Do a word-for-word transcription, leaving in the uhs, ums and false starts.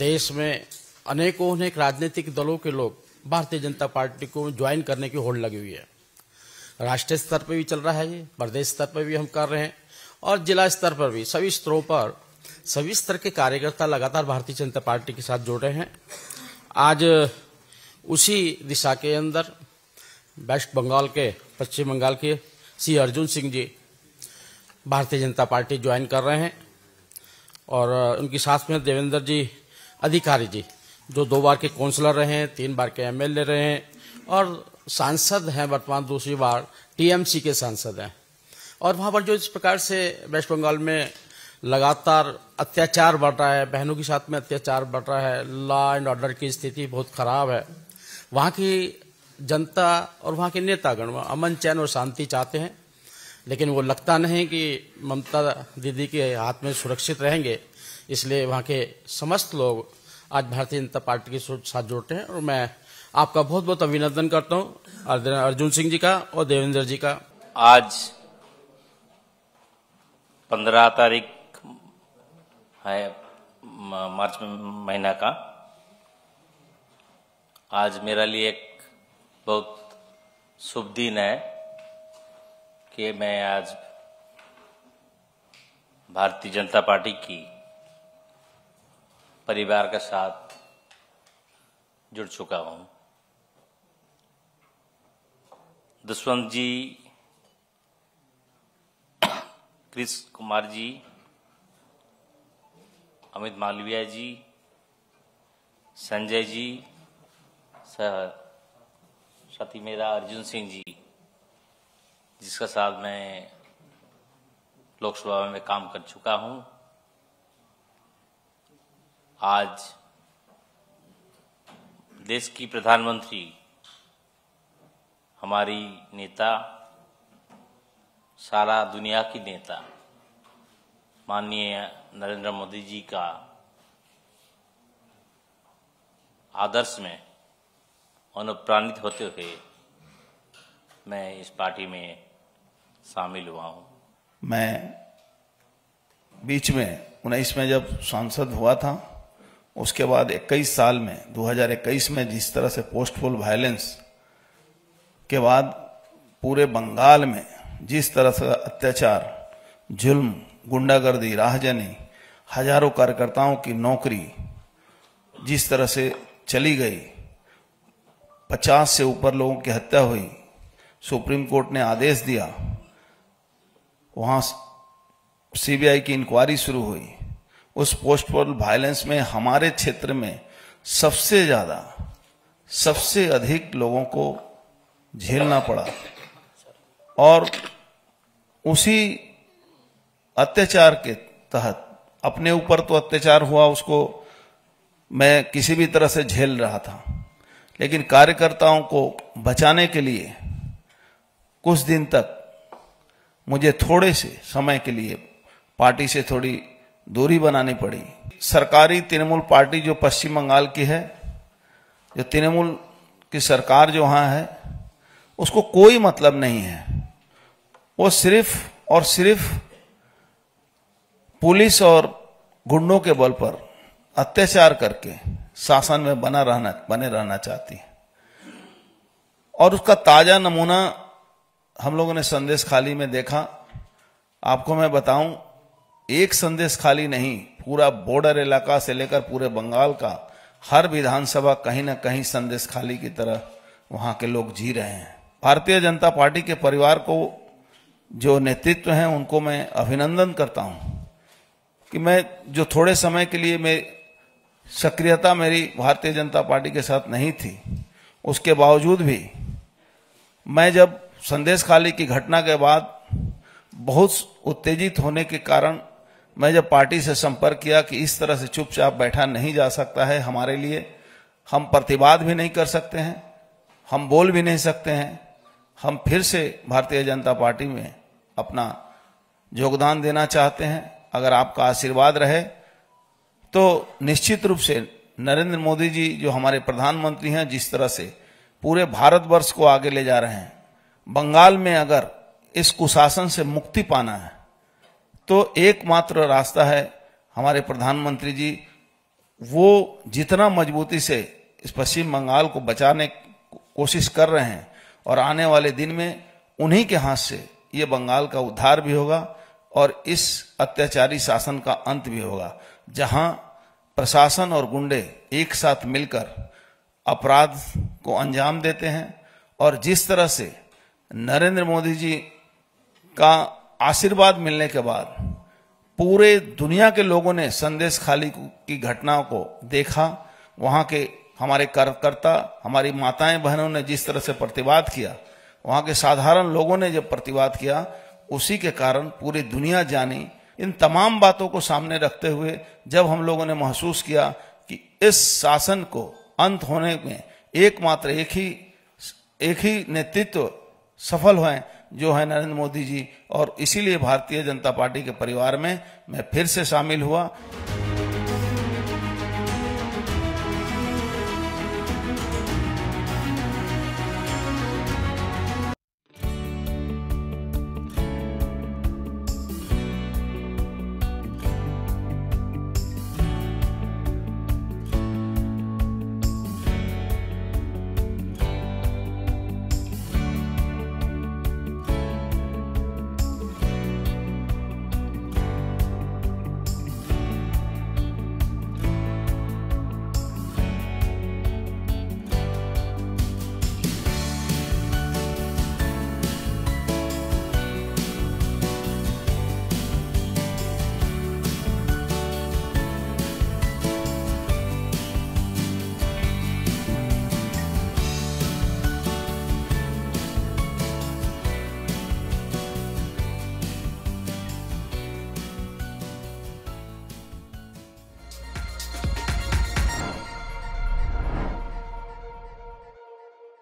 देश में अनेकों अनेक राजनीतिक दलों के लोग भारतीय जनता पार्टी को ज्वाइन करने की होड़ लगी हुई है। राष्ट्रीय स्तर पर भी चल रहा है, ये प्रदेश स्तर पर भी हम कर रहे हैं और जिला स्तर पर भी सभी स्तरों पर सभी स्तर के कार्यकर्ता लगातार भारतीय जनता पार्टी के साथ जुड़ रहे हैं। आज उसी दिशा के अंदर वेस्ट बंगाल के पश्चिम बंगाल के सी अर्जुन सिंह जी भारतीय जनता पार्टी ज्वाइन कर रहे हैं और उनके साथ में देवेंद्र जी अधिकारी जी जो दो बार के काउंसलर रहे हैं, तीन बार के एमएलए रहे हैं और सांसद हैं, वर्तमान दूसरी बार टीएमसी के सांसद हैं। और वहाँ पर जो इस प्रकार से वेस्ट बंगाल में लगातार अत्याचार बढ़ रहा है, बहनों के साथ में अत्याचार बढ़ रहा है, लॉ एंड ऑर्डर की स्थिति बहुत खराब है। वहाँ की जनता और वहाँ के नेतागण अमन चैन और शांति चाहते हैं, लेकिन वो लगता नहीं कि ममता दीदी के हाथ में सुरक्षित रहेंगे। इसलिए वहाँ के समस्त लोग आज भारतीय जनता पार्टी के साथ जुड़ते हैं और मैं आपका बहुत बहुत अभिनंदन करता हूँ अर्जुन सिंह जी का और देवेंद्र जी का। आज पंद्रह तारीख है मार्च महीना का। आज मेरे लिए एक बहुत शुभ दिन है कि मैं आज भारतीय जनता पार्टी की परिवार के साथ जुड़ चुका हूं। दुष्यंत जी, कृष्ण कुमार जी, अमित मालवीय जी, संजय जी, साथी मेरा अर्जुन सिंह जी, जिसका साथ मैं लोकसभा में काम कर चुका हूं, आज देश की प्रधानमंत्री, हमारी नेता, सारा दुनिया की नेता माननीय नरेंद्र मोदी जी का आदर्श में अनुप्राणित होते हुए मैं इस पार्टी में शामिल हुआ हूं। मैं बीच में उन्नीस में जब सांसद हुआ था, उसके बाद इक्कीस साल में दो हज़ार इक्कीस में जिस तरह से पोस्ट पोल वायलेंस के बाद पूरे बंगाल में जिस तरह से अत्याचार, जुल्म, गुंडागर्दी, राहजनी, हजारों कार्यकर्ताओं की नौकरी जिस तरह से चली गई, पचास से ऊपर लोगों की हत्या हुई, सुप्रीम कोर्ट ने आदेश दिया, वहां सीबीआई की इंक्वायरी शुरू हुई। उस पोस्ट पोल वायलेंस में हमारे क्षेत्र में सबसे ज्यादा, सबसे अधिक लोगों को झेलना पड़ा और उसी अत्याचार के तहत अपने ऊपर तो अत्याचार हुआ, उसको मैं किसी भी तरह से झेल रहा था, लेकिन कार्यकर्ताओं को बचाने के लिए कुछ दिन तक मुझे थोड़े से समय के लिए पार्टी से थोड़ी दूरी बनानी पड़ी। सरकारी तृणमूल पार्टी जो पश्चिम बंगाल की है, जो तृणमूल की सरकार जो वहां है, उसको कोई मतलब नहीं है। वो सिर्फ और सिर्फ पुलिस और गुंडों के बल पर अत्याचार करके शासन में बना रहना बने रहना चाहती है। और उसका ताजा नमूना हम लोगों ने संदेश खाली में देखा। आपको मैं बताऊं, एक संदेश खाली नहीं, पूरा बॉर्डर इलाका से लेकर पूरे बंगाल का हर विधानसभा कहीं ना कहीं संदेश खाली की तरह वहां के लोग जी रहे हैं। भारतीय जनता पार्टी के परिवार को जो नेतृत्व है, उनको मैं अभिनंदन करता हूं कि मैं जो थोड़े समय के लिए मैं सक्रियता मेरी भारतीय जनता पार्टी के साथ नहीं थी, उसके बावजूद भी मैं जब संदेश खाली की घटना के बाद बहुत उत्तेजित होने के कारण मैं जब पार्टी से संपर्क किया कि इस तरह से चुपचाप बैठा नहीं जा सकता है, हमारे लिए हम प्रतिवाद भी नहीं कर सकते हैं, हम बोल भी नहीं सकते हैं, हम फिर से भारतीय जनता पार्टी में अपना योगदान देना चाहते हैं। अगर आपका आशीर्वाद रहे तो निश्चित रूप से नरेंद्र मोदी जी जो हमारे प्रधानमंत्री हैं, जिस तरह से पूरे भारतवर्ष को आगे ले जा रहे हैं, बंगाल में अगर इस कुशासन से मुक्ति पाना है तो एकमात्र रास्ता है हमारे प्रधानमंत्री जी वो जितना मजबूती से इस पश्चिम बंगाल को बचाने की कोशिश कर रहे हैं और आने वाले दिन में उन्हीं के हाथ से ये बंगाल का उद्धार भी होगा और इस अत्याचारी शासन का अंत भी होगा, जहां प्रशासन और गुंडे एक साथ मिलकर अपराध को अंजाम देते हैं। और जिस तरह से नरेंद्र मोदी जी का आशीर्वाद मिलने के बाद पूरे दुनिया के लोगों ने संदेश खाली की घटनाओं को देखा, वहां के हमारे कार्यकर्ता, हमारी माताएं बहनों ने जिस तरह से प्रतिवाद किया, वहां के साधारण लोगों ने जब प्रतिवाद किया, उसी के कारण पूरी दुनिया जानी। इन तमाम बातों को सामने रखते हुए जब हम लोगों ने महसूस किया कि इस शासन को अंत होने में एकमात्र एक ही एक ही नेतृत्व सफल हुए जो है नरेंद्र मोदी जी, और इसीलिए भारतीय जनता पार्टी के परिवार में मैं फिर से शामिल हुआ।